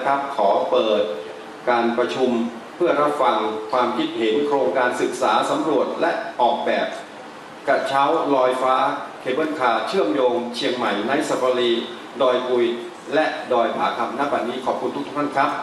นะครับขอเปิดการประชุมเพื่อรับฟังความคิดเห็นโครงการศึกษาสำรวจและออกแบบกระเช้าลอยฟ้าเคเบิลคาร์เชื่อมโยงเชียงใหม่ไนท์ซาฟารีดอยปุยและดอยผาคำณบัดนี้ขอบคุณทุกท่านครับ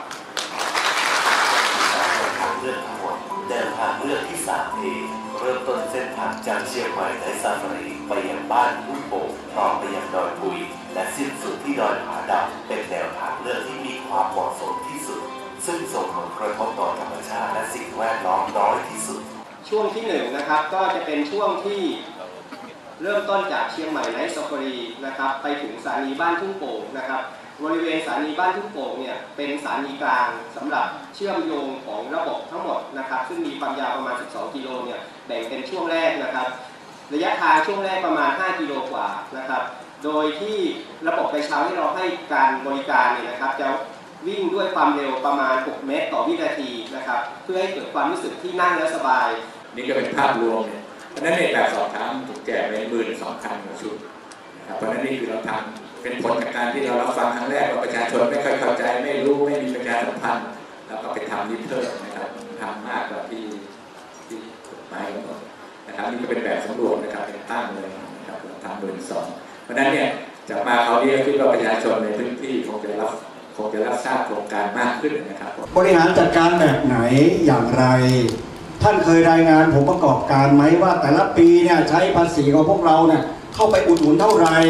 ทางเลือกทั้งหมดเดินทางเลือกที่ 3A เริ่มต้นเส้นทางจากเชียงใหม่ไนท์ซาฟารีไปยังบ้านทุ่งโป่งต่อไปยังดอยปุยและสิ้นสุดที่ดอยผาดำเป็นแนวทางเลือกที่มีความเหมาะสมที่สุดซึ่งส่งผลกระทบต่อธรรมชาติและสิ่งแวดล้อมน้อยที่สุดช่วงที่1นะครับก็จะเป็นช่วงที่เริ่มต้นจากเชียงใหม่ไนท์ซาฟารีนะครับไปถึงสถานีบ้านทุ่งโป่งนะครับบริเวณสถานีบ้านทุ่งโป่งเนี่ยเป็นสถานีกลางสำหรับเชื่อมโยงของระบบทั้งหมดนะครับซึ่งมีความยาวประมาณ12กิโลเนี่ยแบ่งเป็นช่วงแรกนะครับระยะทางช่วงแรกประมาณ5กิโลกว่านะครับโดยที่ระบบกระเช้าที่เราให้การบริการเนี่ยนะครับจะวิ่งด้วยความเร็วประมาณ6เมตรต่อวินาทีนะครับเพื่อให้เกิดความรู้สึกที่นั่งแล้วสบายนี่ก็เป็นภาพรวมเนี่ยเพราะนั้นในแบบสอบถามถูกแจกไป12,000 กว่าชุดนะครับเพราะนั้นนี่คือเราทำเป็นผลจากการที่เรารับฟังครั้งแรกว่าประชาชนไม่ค่อยเข้าใจไม่รู้ไม่มีประชาสัมพันธ์แล้วก็ไปทำนิเทศนะครับทำมากกว่าที่กฎหมายกำหนดนะครับนี่ก็เป็นแบบสำรวจนะครับเป็นตั้งเลยนะครับเราทำ12,000เพราะนั้นเนี่ยจากมาเขาเรียกคิดว่าประชาชนในพื้นที่คงจะรับทราบโครงการมากขึ้นนะครับบริหารจัดการแบบไหนอย่างไรท่านเคยรายงานผมประกอบการไหมว่าแต่ละปีเนี่ยใช้ภาษีของพวกเราเนี่ยเข้าไปอุดหนุนเท่าไหร่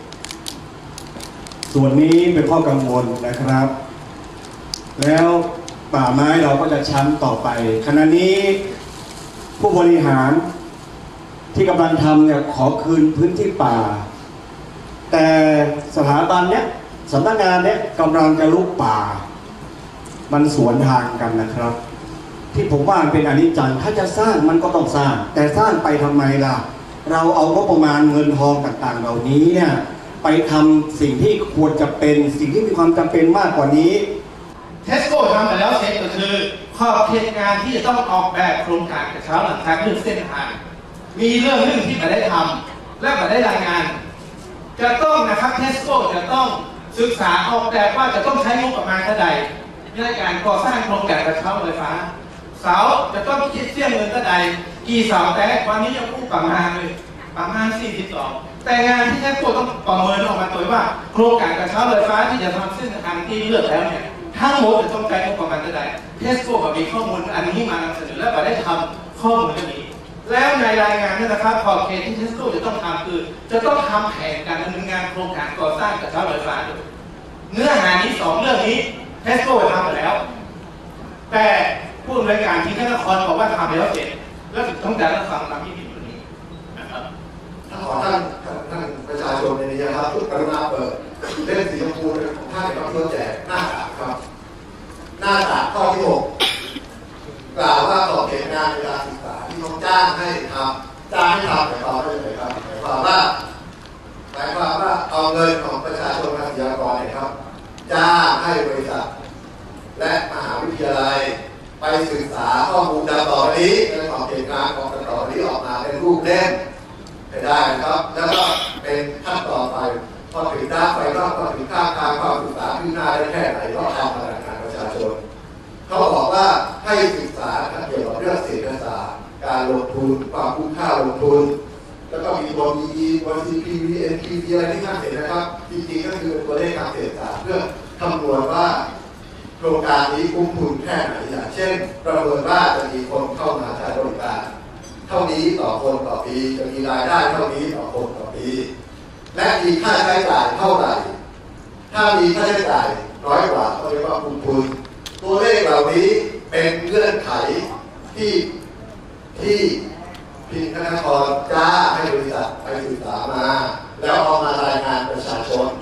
ส่วนนี้เป็นข้อกังวลนะครับแล้วป่าไม้เราก็จะช้ำต่อไปขณะนี้ผู้บริหารที่กำลังทำเนี่ยขอคืนพื้นที่ป่าแต่สถาบันเนี้ยสำนักงานเนี้ยกำลังจะลุกป่ามันสวนทางกันนะครับที่ผมว่าเป็นอนิจจังถ้าจะสร้างมันก็ต้องสร้างแต่สร้างไปทำไมล่ะเราเอางบประมาณเงินทองต่างๆเหล่านี้เนี่ยไปทำสิ่งที่ควรจะเป็นสิ่งที่มีความจำเป็นมากกว่านี้เทสโก้ทำไปแล้วเสร็จก็คือขอบเขตงานที่จะต้องออกแบบโครงการกระเช้าหลังคาเรื่องเส้นทางมีเรื่องหนึ่งที่ไม่ได้ทำและไม่ได้รายงานจะต้องนะครับเทสโก้จะต้องศึกษาออกแบบว่าจะต้องใช้งบประมาณเท่าใดในการก่อสร้างโครงการกระเช้าไฟฟ้าเสาจะต้องคิดเสี้ยเงินเท่าใดกี่เสาแต่วันนี้ยังพูดประมาณเลยประมาณ42แต่งานที่เทสโก้ต้องประเมินออกมาตัวว่าโครงการกระเช้าไฟฟ้าที่จะทำเส้นทางที่เลือกแล้วเนี่ยทั้งหมดจะต้องใช้งบประมาณเท่าใดเทสโก้ก็มีข้อมูลอันนี้มานำเสนอและได้ทำข้อมูลเรื่องนี้แล้วในรายงานนี่นะครับขอบเขตที่เทสโก้จะต้องทำคือจะต้องทำแผนการดำเนินงานโครงการก่อสร้างกระเช้าไฟฟ้าด้วยเนื้อหานี้2เรื่องนี้เทสโก้ทำไปแล้วแต่ผู้อำนวยการที่นครบอกว่าทำไปแล้วเสร็จแล้วต้องการรับฟังตามที่ผิดนี้นะครับขอท่านประชาชนในนี้ครับทุกกรุณาเปิดเล่มสีชมพูของท่านกับตัวแจกหน้าตาครับหน้าตาข้อที่6กล่าวว่าขอบเขตงานในการศึกษาที่ต้องจ้างให้ทำหมายความว่าอะไรครับหมายความว่าเอาเงินของประชาชนเกษตรกรเนี่ยครับจ้างให้บริษัทและมหาวิทยาลัยไปศึกษาข้อมูลดังต่อไปนี้ในขอบเขตงานของต่อไปนี้ออกมาเป็นรูปเล่มได้นะครับแล้วก็เป็นขั้นต่อไปพอถึงด้านไปก็ถึงค่าการความศึกษาขึ้นหน้าได้แค่ไหนก็ทำมาตรการประชาชนเขาบอกว่าให้ศึกษาเกี่ยวกับเรื่องเศรษฐศาสตร์การลงทุนความคุ้มค่าลงทุนแล้วก็มีตัว PE ตัว CPV NPV อะไรที่ท่านเห็นนะครับจริงๆก็คือตัวเลขการเศรษฐศาสตร์เพื่อคำนวณว่าโครงการนี้คุ้มทุนแค่ไหนอย่างเช่นประเมินว่าจะมีคนเข้ามาใช้บริการเท่านี้ต่อคนต่อปีจะมีรายได้เท่านี้ต่อคนต่อปีและมีค่าใช้จ่ายเท่าไหร่ถ้ามีค่าใช้จ่ายน้อยกว่าก็เรียกว่าคุ้มทุนตัวเลขเหล่านี้เป็นเงื่อนไขที่พิงธนาคารจ้าให้บริษัทไปศึกษามาแล้วเอามารายงานประชาชน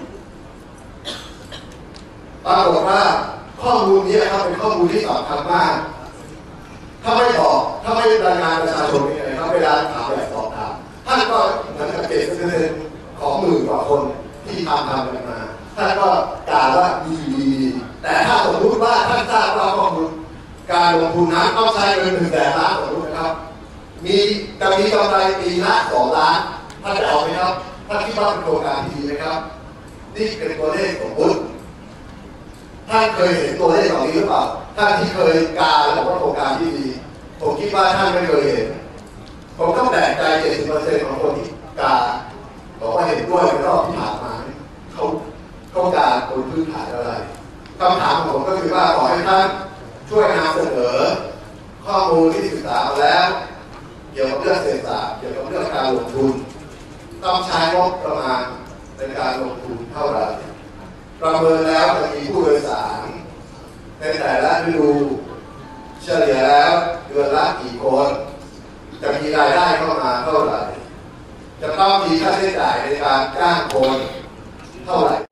ปรากฏว่าข้อมูลนี้ครับเป็นข้อมูลที่สำคัญมากถ้าไม่รายงานประชาชนยังไงครับเวลาถามแบบสอบถามท่านก็เหมือนกับ70%ของหมื่นกว่าคนที่ทำกันมาท่านก็กล่าวว่าดีแต่ถ้าสมมติว่าท่านทราบว่าข้อมูลการลงทุนนั้นต้องใช้เงิน100,000 ล้านสมมตินะครับจะมีกำไรปีละ2 ล้านท่านจะเอาไหมครับท่านคิดว่าเป็นโครงการที่ดีไหมครับนี่เป็นตัวเลขของบุญท่านเคยเห็นตัวเลขเหล่านี้หรือเปล่าท่านที่เคยการบอกว่าโครงการที่ดีผมคิดว่าท่านไม่เคยเห็นผมก็แปลกใจ 70% ของคนที่การบอกว่าเห็นด้วยในรอบที่ผ่านมาเขาการบนพื้นฐานอะไรคำถามของผมก็คือว่าขอให้ท่านช่วยนำเสนอข้อมูลที่ศึกษามาแล้วเกี่ยวกับเรื่องเศรษฐศาสตร์เกี่ยวกับเรื่องการลงทุนต้องใช้งบประมาณในการลงทุนเท่าไหร่ประเมินแล้วจะมีผู้โดยสารในแต่ละฤดูเฉลี่ยแล้วเดือนละกี่คนจะมีรายได้เข้ามาเท่าไหร่จะต้องมีค่าใช้จ่ายในการจ้างคนเท่าไหร่